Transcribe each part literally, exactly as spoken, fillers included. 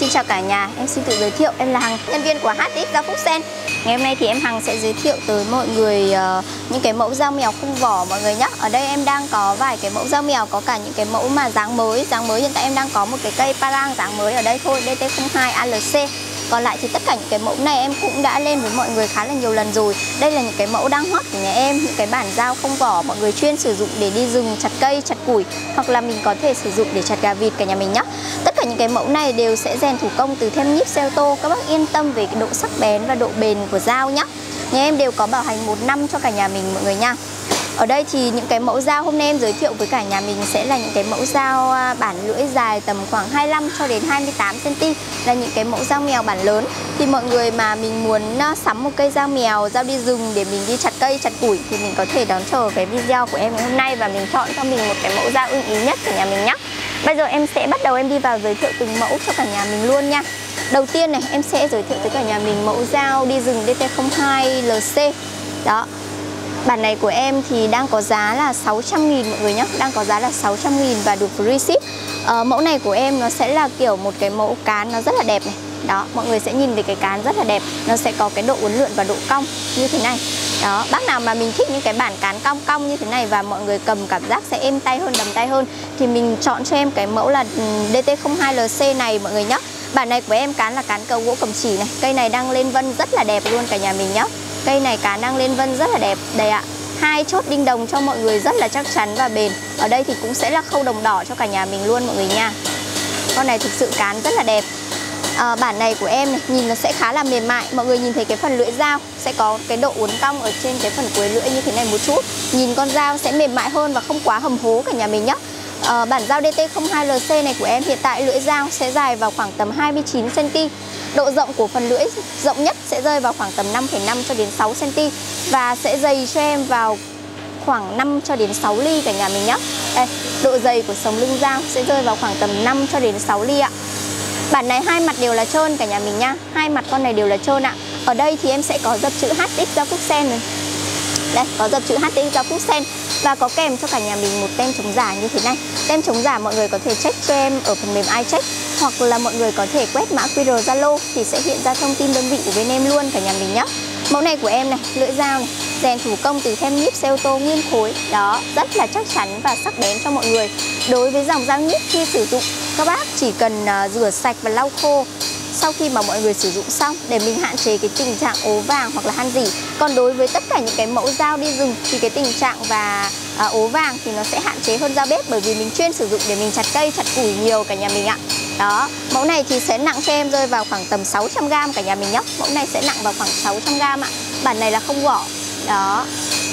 Xin chào cả nhà, em xin tự giới thiệu, em là Hằng, nhân viên của hát ích Dao Phúc Sen. Ngày hôm nay thì em Hằng sẽ giới thiệu tới mọi người uh, những cái mẫu dao mèo không vỏ mọi người nhé. Ở đây em đang có vài cái mẫu dao mèo, có cả những cái mẫu mà dáng mới. Dáng mới hiện tại em đang có một cái cây parang dáng mới ở đây thôi, D T không hai A L C. Còn lại thì tất cả những cái mẫu này em cũng đã lên với mọi người khá là nhiều lần rồi. Đây là những cái mẫu đang hot của nhà em, những cái bản dao không vỏ mọi người chuyên sử dụng để đi rừng chặt cây, chặt củi, hoặc là mình có thể sử dụng để chặt gà vịt cả nhà mình nhé. Tất cả những cái mẫu này đều sẽ rèn thủ công từ thêm nhíp xe ô tô. Các bác yên tâm về cái độ sắc bén và độ bền của dao nhé. Nhà em đều có bảo hành một năm cho cả nhà mình mọi người nha. Ở đây thì những cái mẫu dao hôm nay em giới thiệu với cả nhà mình sẽ là những cái mẫu dao bản lưỡi dài tầm khoảng hai mươi lăm cho đến hai mươi tám xăng ti mét, là những cái mẫu dao mèo bản lớn. Thì mọi người mà mình muốn sắm một cây dao mèo, dao đi rừng để mình đi chặt cây, chặt củi thì mình có thể đón chờ cái video của em ngày hôm nay và mình chọn cho mình một cái mẫu dao ưng ý nhất của nhà mình nhé. Bây giờ em sẽ bắt đầu em đi vào giới thiệu từng mẫu cho cả nhà mình luôn nha. Đầu tiên này em sẽ giới thiệu tới cả nhà mình mẫu dao đi rừng D T không hai L C. Đó. Bản này của em thì đang có giá là sáu trăm nghìn mọi người nhé. Đang có giá là sáu trăm nghìn và được free ship. ờ, Mẫu này của em nó sẽ là kiểu một cái mẫu cán nó rất là đẹp này. Đó, mọi người sẽ nhìn thấy cái cán rất là đẹp. Nó sẽ có cái độ uốn lượn và độ cong như thế này. Đó, bác nào mà mình thích những cái bản cán cong cong như thế này và mọi người cầm cảm giác sẽ êm tay hơn, đầm tay hơn, thì mình chọn cho em cái mẫu là D T không hai L C này mọi người nhé. Bản này của em cán là cán cầu gỗ cầm chỉ này. Cây này đang lên vân rất là đẹp luôn cả nhà mình nhé. Cây này cán đang lên vân rất là đẹp. Đây ạ. Hai chốt đinh đồng cho mọi người rất là chắc chắn và bền. Ở đây thì cũng sẽ là khâu đồng đỏ cho cả nhà mình luôn mọi người nha. Con này thực sự cán rất là đẹp. à, Bản này của em này, nhìn nó sẽ khá là mềm mại. Mọi người nhìn thấy cái phần lưỡi dao sẽ có cái độ uốn cong ở trên cái phần cuối lưỡi như thế này một chút. Nhìn con dao sẽ mềm mại hơn và không quá hầm hố cả nhà mình nhé. à, Bản dao D T không hai L C này của em hiện tại lưỡi dao sẽ dài vào khoảng tầm hai mươi chín xăng ti mét. Độ rộng của phần lưỡi rộng nhất sẽ rơi vào khoảng tầm năm phẩy năm cho đến sáu xăng ti mét. Và sẽ dày cho em vào khoảng năm cho đến sáu ly cả nhà mình nhé. Đây, độ dày của sống lưng dao sẽ rơi vào khoảng tầm năm cho đến sáu ly ạ. Bản này hai mặt đều là trơn cả nhà mình nha. Hai mặt con này đều là trơn ạ. Ở đây thì em sẽ có dập chữ hát ích Dao Phúc Sen này. Đây, có dập chữ hát ích Dao Phúc Sen. Và có kèm cho cả nhà mình một tem chống giả như thế này. Tem chống giả mọi người có thể check cho em ở phần mềm iCheck, hoặc là mọi người có thể quét mã Q R Zalo thì sẽ hiện ra thông tin đơn vị của bên em luôn cả nhà mình nhé. Mẫu này của em này, lưỡi dao này, rèn thủ công từ thêm nhíp xe ô tô nguyên khối. Đó, rất là chắc chắn và sắc bén cho mọi người. Đối với dòng dao nhíp khi sử dụng, các bác chỉ cần uh, rửa sạch và lau khô sau khi mà mọi người sử dụng xong để mình hạn chế cái tình trạng ố vàng hoặc là han rỉ. Còn đối với tất cả những cái mẫu dao đi rừng thì cái tình trạng và à, ố vàng thì nó sẽ hạn chế hơn dao bếp, bởi vì mình chuyên sử dụng để mình chặt cây, chặt củi nhiều cả nhà mình ạ. Đó, mẫu này thì sẽ nặng cho em rơi vào khoảng tầm sáu trăm gam cả nhà mình nhé. Mẫu này sẽ nặng vào khoảng sáu trăm gam ạ. Bản này là không vỏ. Đó.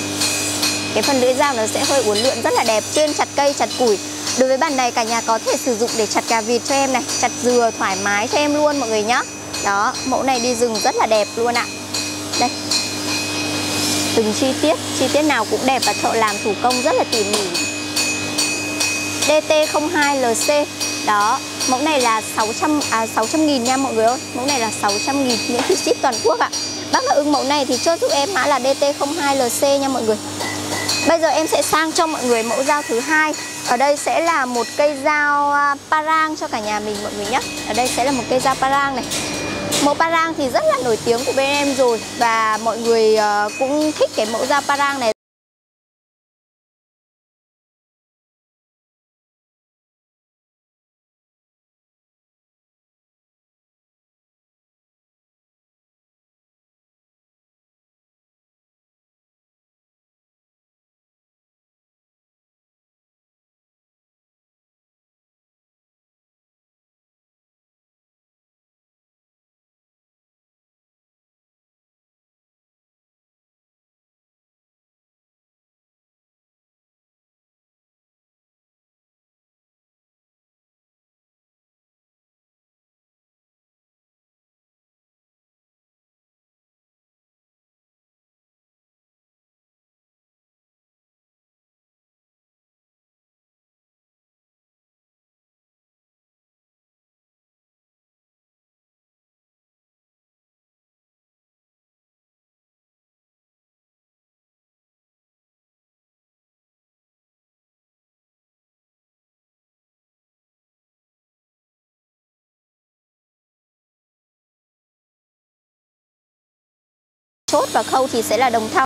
Cái phần lưỡi dao nó sẽ hơi uốn lượn rất là đẹp, chuyên chặt cây, chặt củi. Đối với bản này cả nhà có thể sử dụng để chặt gà vịt cho em này, chặt dừa thoải mái cho em luôn mọi người nhé. Đó, mẫu này đi rừng rất là đẹp luôn ạ. Đây. Từng chi tiết, chi tiết nào cũng đẹp và thợ làm thủ công rất là tỉ mỉ. D T không hai L C. Đó, mẫu này là sáu trăm à sáu trăm nghìn nha mọi người ơi. Mẫu này là sáu trăm nghìn miễn phí ship toàn quốc ạ. Bác nào ưng mẫu này thì chốt giúp em mã là D T không hai L C nha mọi người. Bây giờ em sẽ sang cho mọi người mẫu dao thứ hai. Ở đây sẽ là một cây dao parang cho cả nhà mình mọi người nhé. Ở đây sẽ là một cây dao parang này. Mẫu parang thì rất là nổi tiếng của bên em rồi, và mọi người cũng thích cái mẫu dao parang này. Chốt và khâu thì sẽ là đồng thau.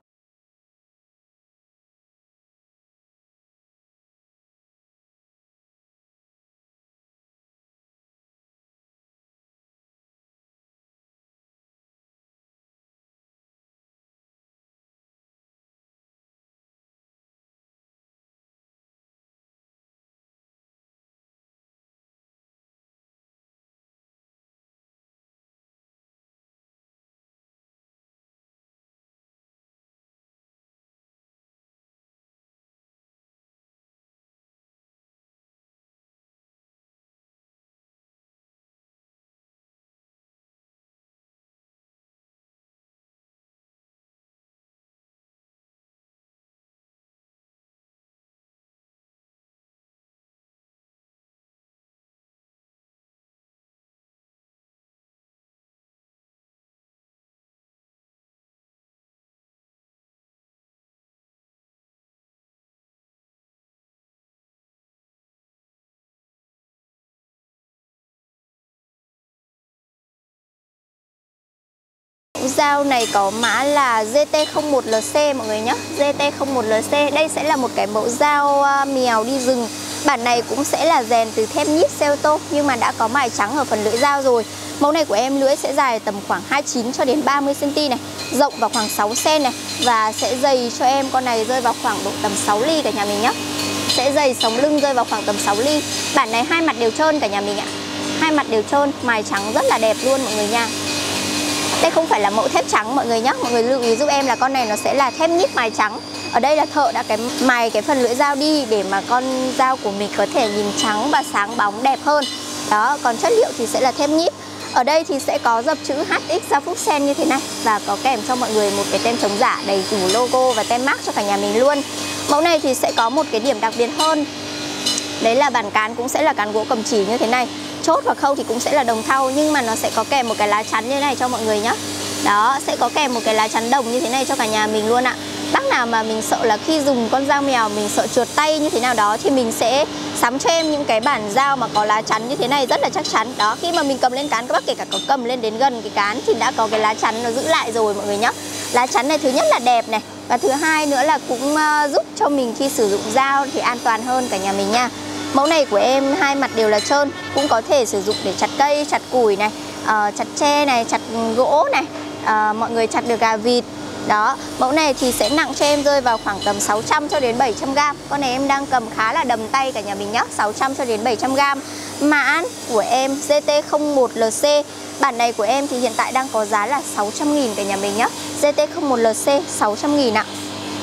Dao này có mã là G T không một L C mọi người nhé, G T không một L C. Đây sẽ là một cái mẫu dao mèo đi rừng. Bản này cũng sẽ là rèn từ thép nhíp xe ô tô nhưng mà đã có mài trắng ở phần lưỡi dao rồi. Mẫu này của em lưỡi sẽ dài tầm khoảng hai mươi chín cho đến ba mươi xăng ti mét này, rộng vào khoảng sáu xăng-ti-mét này, và sẽ dày cho em con này rơi vào khoảng độ tầm sáu ly cả nhà mình nhé. Sẽ dày sống lưng rơi vào khoảng tầm sáu ly. Bản này hai mặt đều trơn cả nhà mình ạ. Hai mặt đều trơn, mài trắng rất là đẹp luôn mọi người nha. Đây không phải là mẫu thép trắng mọi người nhé. Mọi người lưu ý giúp em là con này nó sẽ là thép nhíp mài trắng. Ở đây là thợ đã cái mài cái phần lưỡi dao đi để mà con dao của mình có thể nhìn trắng và sáng bóng đẹp hơn. Đó, còn chất liệu thì sẽ là thép nhíp. Ở đây thì sẽ có dập chữ H X Dao Phúc-Sen như thế này, và có kèm cho mọi người một cái tem chống giả đầy đủ logo và tem mác cho cả nhà mình luôn. Mẫu này thì sẽ có một cái điểm đặc biệt hơn. Đấy là bản cán cũng sẽ là cán gỗ cầm chỉ như thế này. Chốt và khâu thì cũng sẽ là đồng thau, nhưng mà nó sẽ có kèm một cái lá chắn như thế này cho mọi người nhé. Đó, sẽ có kèm một cái lá chắn đồng như thế này cho cả nhà mình luôn ạ. Bác nào mà mình sợ là khi dùng con dao mèo mình sợ trượt tay như thế nào đó thì mình sẽ sắm cho em những cái bản dao mà có lá chắn như thế này rất là chắc chắn. Đó, khi mà mình cầm lên cán, các bác kể cả có cầm lên đến gần cái cán thì đã có cái lá chắn nó giữ lại rồi mọi người nhé. Lá chắn này thứ nhất là đẹp này, và thứ hai nữa là cũng giúp cho mình khi sử dụng dao thì an toàn hơn cả nhà mình nha. Mẫu này của em hai mặt đều là trơn, cũng có thể sử dụng để chặt cây, chặt củi này, uh, chặt tre này, chặt gỗ này, uh, mọi người chặt được gà vịt. Đó, mẫu này thì sẽ nặng cho em rơi vào khoảng tầm sáu trăm cho đến bảy trăm gram. Con này em đang cầm khá là đầm tay cả nhà mình nhé, sáu trăm cho đến bảy trăm gram. Mã của em G T không một L C. Bản này của em thì hiện tại đang có giá là sáu trăm nghìn cả nhà mình nhé. G T không một L C sáu trăm nghìn ạ.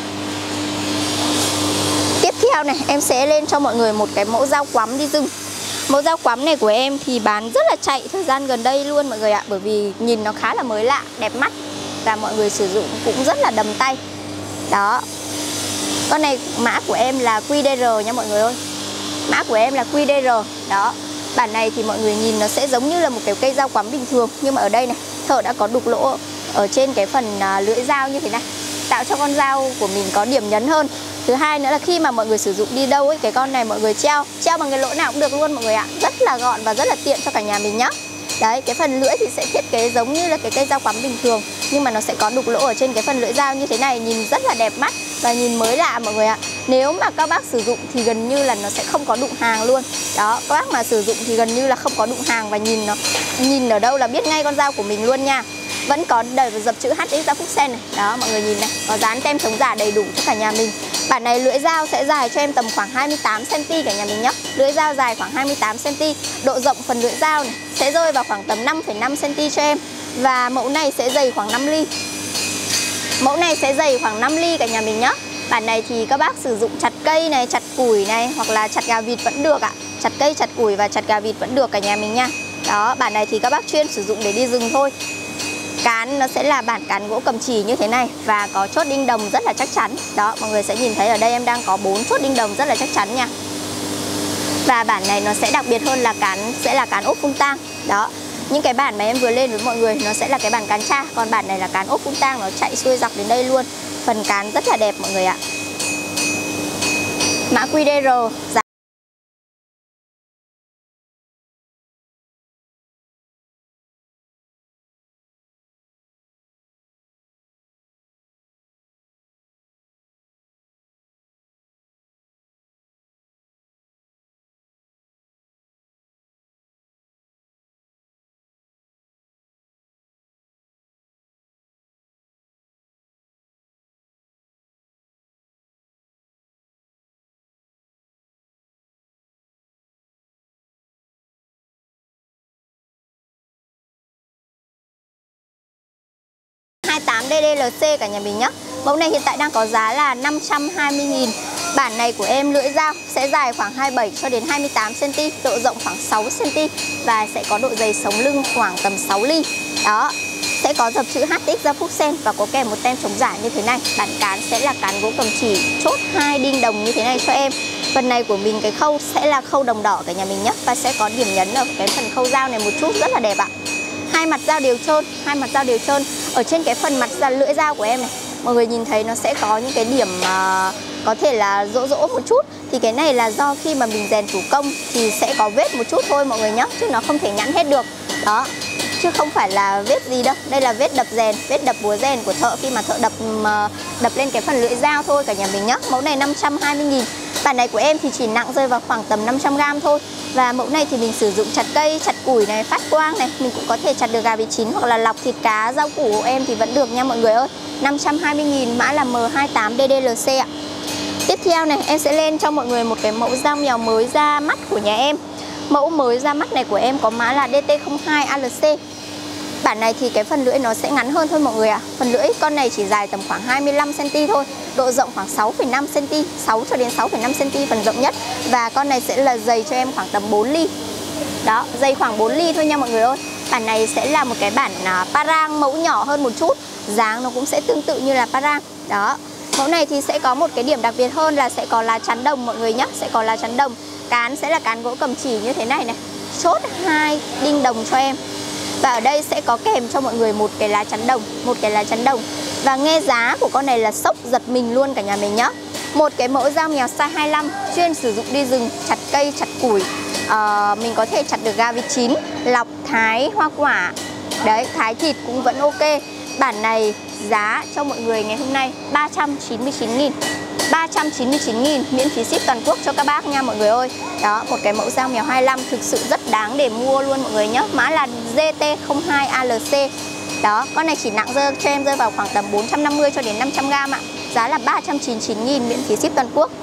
Tiếp theo này, em sẽ lên cho mọi người một cái mẫu dao quắm đi rừng. Mẫu dao quắm này của em thì bán rất là chạy thời gian gần đây luôn mọi người ạ. Bởi vì nhìn nó khá là mới lạ, đẹp mắt, và mọi người sử dụng cũng rất là đầm tay. Đó, con này mã của em là Q D R nha mọi người ơi. Mã của em là Q D R. Đó, bản này thì mọi người nhìn nó sẽ giống như là một cái cây dao quắm bình thường, nhưng mà ở đây này, thợ đã có đục lỗ ở trên cái phần lưỡi dao như thế này, tạo cho con dao của mình có điểm nhấn hơn. Thứ hai nữa là khi mà mọi người sử dụng đi đâu ấy, cái con này mọi người treo treo bằng cái lỗ nào cũng được luôn mọi người ạ. Rất là gọn và rất là tiện cho cả nhà mình nhá. Đấy, cái phần lưỡi thì sẽ thiết kế giống như là cái cây dao quắm bình thường, nhưng mà nó sẽ có đục lỗ ở trên cái phần lưỡi dao như thế này, nhìn rất là đẹp mắt và nhìn mới lạ mọi người ạ. Nếu mà các bác sử dụng thì gần như là nó sẽ không có đụng hàng luôn. Đó, các bác mà sử dụng thì gần như là không có đụng hàng, và nhìn nó nhìn ở đâu là biết ngay con dao của mình luôn nha. Vẫn có đầy dập chữ H X Dao Phúc-Sen này. Đó, mọi người nhìn này, có dán tem chống giả đầy đủ cho cả nhà mình. Bản này lưỡi dao sẽ dài cho em tầm khoảng hai mươi tám xăng ti mét cả nhà mình nhé. Lưỡi dao dài khoảng hai mươi tám xăng ti mét. Độ rộng phần lưỡi dao này sẽ rơi vào khoảng tầm năm phẩy năm xăng ti mét cho em. Và mẫu này sẽ dày khoảng năm ly. Mẫu này sẽ dày khoảng năm ly cả nhà mình nhé. Bản này thì các bác sử dụng chặt cây này, chặt củi này, hoặc là chặt gà vịt vẫn được ạ. Chặt cây, chặt củi và chặt gà vịt vẫn được cả nhà mình nha. Đó, bản này thì các bác chuyên sử dụng để đi rừng thôi. Cán nó sẽ là bản cán gỗ cầm chỉ như thế này, và có chốt đinh đồng rất là chắc chắn. Đó, mọi người sẽ nhìn thấy ở đây em đang có bốn chốt đinh đồng rất là chắc chắn nha. Và bản này nó sẽ đặc biệt hơn là cán sẽ là cán ốp phun tang. Đó, những cái bản mà em vừa lên với mọi người nó sẽ là cái bản cán tra, còn bản này là cán ốp phun tang, nó chạy xuôi dọc đến đây luôn. Phần cán rất là đẹp mọi người ạ. Mã Q D R giá đê đê lờ xê cả nhà mình nhé. Mẫu này hiện tại đang có giá là năm trăm hai mươi nghìn. Bản này của em lưỡi dao sẽ dài khoảng hai mươi bảy cho đến hai mươi tám xăng ti mét, độ rộng khoảng sáu xăng ti mét và sẽ có độ dày sống lưng khoảng tầm sáu ly. Đó, sẽ có dập chữ hát ích Gia Phúc Sen và có kèm một tem chống giả như thế này. Bản cán sẽ là cán gỗ cầm chỉ chốt hai đinh đồng như thế này cho em. Phần này của mình cái khâu sẽ là khâu đồng đỏ cả nhà mình nhé, và sẽ có điểm nhấn ở cái phần khâu dao này một chút rất là đẹp ạ. Hai mặt dao đều trơn, hai mặt dao đều trơn. Ở trên cái phần mặt da lưỡi dao của em này, mọi người nhìn thấy nó sẽ có những cái điểm uh, có thể là rỗ rỗ một chút. Thì cái này là do khi mà mình rèn thủ công thì sẽ có vết một chút thôi mọi người nhé, chứ nó không thể nhẵn hết được. Đó, chứ không phải là vết gì đâu. Đây là vết đập rèn, vết đập búa rèn của thợ khi mà thợ đập uh, đập lên cái phần lưỡi dao thôi cả nhà mình nhé. Mẫu này năm trăm hai mươi nghìn. Bản này của em thì chỉ nặng rơi vào khoảng tầm năm trăm gam thôi. Và mẫu này thì mình sử dụng chặt cây, chặt củi này, phát quang này. Mình cũng có thể chặt được gà vịt chín hoặc là lọc thịt cá, rau củ của em thì vẫn được nha mọi người ơi. Năm trăm hai mươi nghìn, mã là M hai mươi tám đê đê lờ xê ạ. Tiếp theo này, em sẽ lên cho mọi người một cái mẫu dao mèo mới ra mắt của nhà em. Mẫu mới ra mắt này của em có mã là đê tê không hai a lờ xê. Bản này thì cái phần lưỡi nó sẽ ngắn hơn thôi mọi người ạ. À. Phần lưỡi con này chỉ dài tầm khoảng hai mươi lăm xăng ti mét thôi. Độ rộng khoảng sáu phẩy năm xăng ti mét, sáu cho đến sáu phẩy năm xăng ti mét phần rộng nhất. Và con này sẽ là dày cho em khoảng tầm bốn ly. Đó, dày khoảng bốn ly thôi nha mọi người ơi. Bản này sẽ là một cái bản uh, parang mẫu nhỏ hơn một chút. Dáng nó cũng sẽ tương tự như là parang. Đó, mẫu này thì sẽ có một cái điểm đặc biệt hơn là sẽ có lá chắn đồng mọi người nhé. Sẽ có lá chắn đồng. Cán sẽ là cán gỗ cầm chỉ như thế này này. Chốt hai đinh đồng cho em. Và ở đây sẽ có kèm cho mọi người một cái lá chắn đồng, một cái lá chắn đồng. Và nghe giá của con này là sốc giật mình luôn cả nhà mình nhá. Một cái mẫu dao mèo size hai mươi lăm chuyên sử dụng đi rừng, chặt cây, chặt củi. à, Mình có thể chặt được gà vịt chín, lọc, thái, hoa quả. Đấy, thái thịt cũng vẫn ok. Bản này giá cho mọi người ngày hôm nay ba trăm chín mươi chín nghìn. ba trăm chín mươi chín nghìn miễn phí ship toàn quốc cho các bác nha mọi người ơi. Đó, một cái mẫu dao mèo hai mươi lăm thực sự rất đáng để mua luôn mọi người nhé. Mã là G T không hai A L C. Đó, con này chỉ nặng rơi cho em rơi vào khoảng tầm bốn trăm năm mươi cho đến năm trăm gam ạ. Giá là ba trăm chín mươi chín nghìn miễn phí ship toàn quốc.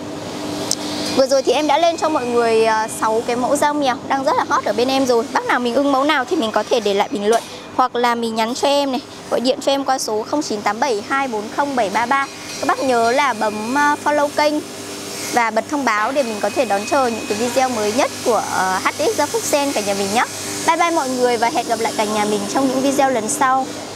Vừa rồi thì em đã lên cho mọi người sáu cái mẫu dao mèo đang rất là hot ở bên em rồi. Bác nào mình ưng mẫu nào thì mình có thể để lại bình luận, hoặc là mình nhắn cho em này, gọi điện cho em qua số không chín tám bảy hai bốn không bảy ba ba. Các bác nhớ là bấm follow kênh và bật thông báo để mình có thể đón chờ những cái video mới nhất của hát ích Gia Phúc Sen cả nhà mình nhé. Bye bye mọi người và hẹn gặp lại cả nhà mình trong những video lần sau.